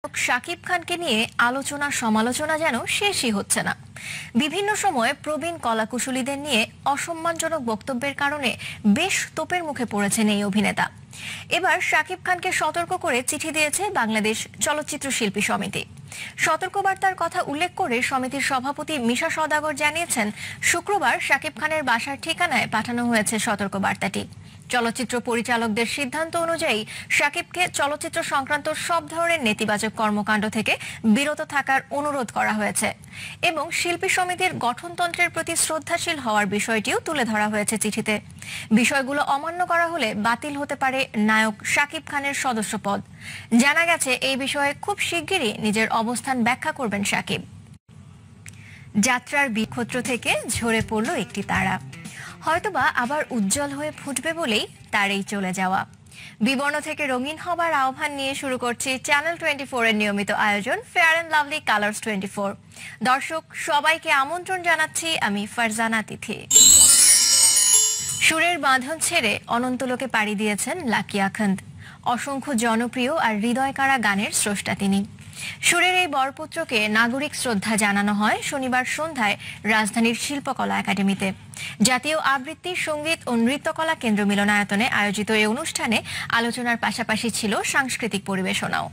শাকিব খানকে নিয়ে আলোচনা সমালোচনা যেন শেষই হচ্ছে না। বিভিন্ন সময়ে প্রবীণ কলাকুশলীদের নিয়ে অসম্মানজনক বক্তব্যের কারণে বেশ তোপের মুখে পড়েছেন এই অভিনেতা। এবার শাকিব খানকে সতর্ক করে চিঠি দিয়েছে বাংলাদেশ চলচ্চিত্র শিল্পী সমিতি। সতর্কবার্তার কথা উল্লেখ করে সমিতির সভাপতি মিশা সওদাগর জানিয়েছেন, শুক্রবার শাকিব খানের বাসার ঠিকানায় পাঠানো হয়েছে সতর্কবার্তাটি। চলচ্চিত্র পরিচালকদের সিদ্ধান্ত অনুযায়ী শাকিবকে চলচ্চিত্র সংক্রান্ত সব ধরনের নেতিবাচক কর্মকাণ্ড থেকে বিরত থাকার অনুরোধ করা হয়েছে এবং শিল্পী সমিতির গঠনতন্ত্রের প্রতি শ্রদ্ধাশীল হওয়ার বিষয়টিও তুলে ধরা হয়েছে চিঠিতে। বিষয়গুলো অমান্য করা হলে বাতিল হতে পারে নায়ক শাকিব খানের সদস্যপদ। জানা গেছে এই বিষয়ে খুব শিগগিরই নিজের অবস্থান ব্যাখ্যা করবেন শাকিব। যাত্রার বিক্ষত্র থেকে ঝরে পড়ল একটি তারা, হয়তোবা আবার উজ্জ্বল হয়ে ফুটবে বলেই তার এই চলে যাওয়া। বিবর্ণ থেকে রঙিন হবার আহ্বান নিয়ে শুরু করছি চ্যানেল 24 এর নিয়মিত আয়োজন ফেয়ার অ্যান্ড লাভলি কালার্স 24। দর্শক সবাইকে আমন্ত্রণ জানাচ্ছি আমি ফারজানা তিথি। সুরের বাঁধন ছেড়ে অনন্তলোকে পাড়ি দিয়েছেন লাকি আখান্দ। অসংখ্য জনপ্রিয় আর হৃদয়কাড়া গানের স্রষ্টা তিনি। সুরের এই বরপুত্রকে নাগরিক শ্রদ্ধা জানানো হয় শনিবার সন্ধ্যায় রাজধানীর শিল্পকলা একাডেমিতে। জাতীয় আবৃত্তি সঙ্গীত ও নৃত্যকলা কেন্দ্র মিলনায়তনে আয়োজিত এই অনুষ্ঠানে আলোচনার পাশাপাশি ছিল সাংস্কৃতিক পরিবেশনাও।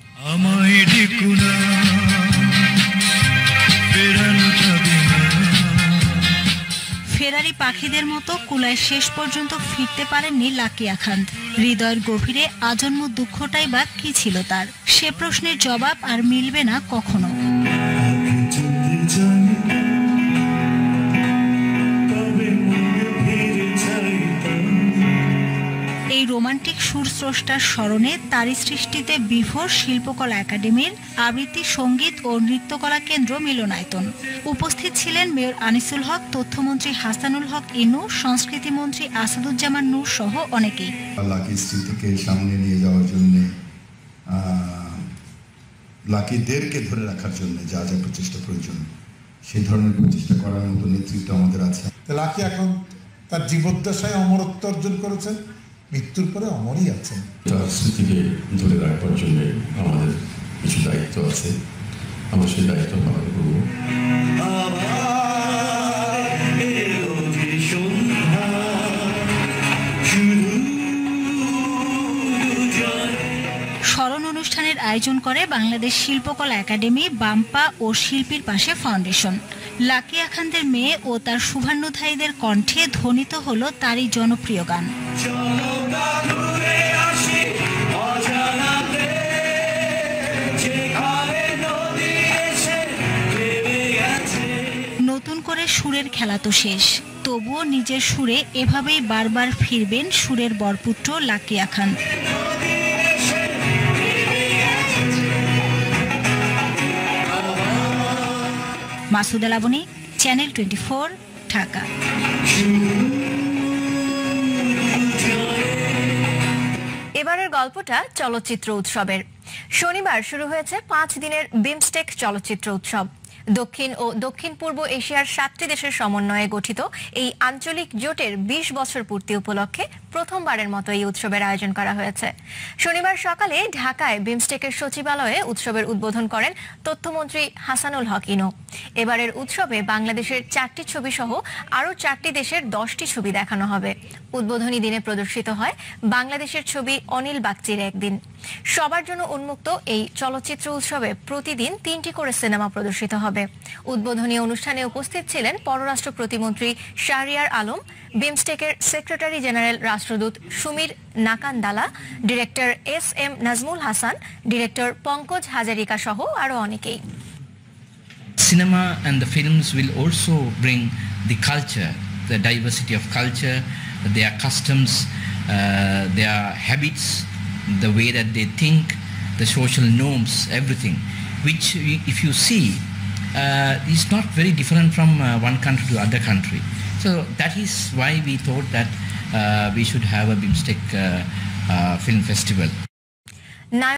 ফেরারি পাখিদের মতো কুলায় শেষ পর্যন্ত ফিরতে পারেননি লাকি আখান্দ। হৃদয়ের গভীরে আজন্ম দুঃখটাই বা কি ছিল তার, সে প্রশ্নের জবাব আর মিলবে না কখনো। এই রোমান্টিক সুরস্রষ্টার স্মরণে তারই সৃষ্টিতে বিভোর শিল্পকলা একাডেমির আবৃত্তি সঙ্গীত ও নৃত্যকলা কেন্দ্র মিলনায়তন। উপস্থিত ছিলেন মেয়র আনিসুল হক, তথ্যমন্ত্রী হাসানুল হক ইনু, সংস্কৃতি মন্ত্রী আসাদুজ্জামান নূর সহ অনেকেই। লাকি স্মৃতিকে সামনে নিয়ে যাওয়ার জন্য, লাকিদেরকে ধরে রাখার জন্য যা যা প্রচেষ্টা প্রয়োজন সেই ধরনের প্রচেষ্টা করার মতো নেতৃত্ব আমাদের আছে। লাকি এখন তার জীবদ্দশায় অমরত্ব অর্জন করেছেন, মৃত্যুর পরে অমরই আছেন। তার স্মৃতিকে ধরে রাখবার জন্য আমাদের কিছু দায়িত্ব আছে, আমরা সেই দায়িত্ব পালন করব। স্মরণ অনুষ্ঠানের আয়োজন করে বাংলাদেশ শিল্পকলা একাডেমি, বাম্পা ও শিল্পীর পাশে ফাউন্ডেশন। লাকি আখান্দের মেয়ে ও তার শুভান্নুধায়ীদের কণ্ঠে ধ্বনিত হলো তারই জনপ্রিয় গান। নতুন করে সুরের খেলা তো শেষ, তবুও নিজের সুরে এভাবেই বারবার ফিরবেন সুরের বরপুত্র লাকি আখান্দ। মাসুদ আলাবনী, চ্যানেল 24, ঢাকা। এবারের গল্পটা চলচ্চিত্র উৎসবের। শনিবার শুরু হয়েছে 5 দিনের বিমস্টেক চলচ্চিত্র উৎসব। দক্ষিণ ও দক্ষিণ পূর্ব এশিয়ার 7টি দেশের সমন্বয়ে গঠিত এই আঞ্চলিক জোটের 20 বছর পূর্তি উপলক্ষে প্রথমবারের মতো এই উৎসবের আয়োজন করা হয়েছে। শনিবার সকালে ঢাকায় বিমস্টেকের সচিবালয়ে উৎসবের উদ্বোধন করেন তথ্যমন্ত্রী হাসানুল হক ইনু। এবারের উৎসবে বাংলাদেশের 4টি ছবি সহ আরও 4টি দেশের 10টি ছবি দেখানো হবে। উদ্বোধনী দিনে প্রদর্শিত হয় বাংলাদেশের ছবি অনিল বাগচির একদিন। সবার জন্য উন্মুক্ত এই চলচ্চিত্র উৎসবে প্রতিদিন 3টি করে সিনেমা প্রদর্শিত হবে। উদ্বোধনী অনুষ্ঠানে উপস্থিত ছিলেন পররাষ্ট্র প্রতিমন্ত্রী শাহরিয়ার আলম, বিমস্টেকের সেক্রেটারি জেনারেল রাষ্ট্রদূত Sumith Nakandala, director SM Nazmul Hasan, director Pankaj Hazarika সহ আরও অনেকেই। Cinema and the films will also bring the culture, the diversity of culture, their customs, their habits, the way that they think, the social norms, everything, which if you see is not very different from one country to other country. So that is why we thought that we should have a BIMSTEC film festival.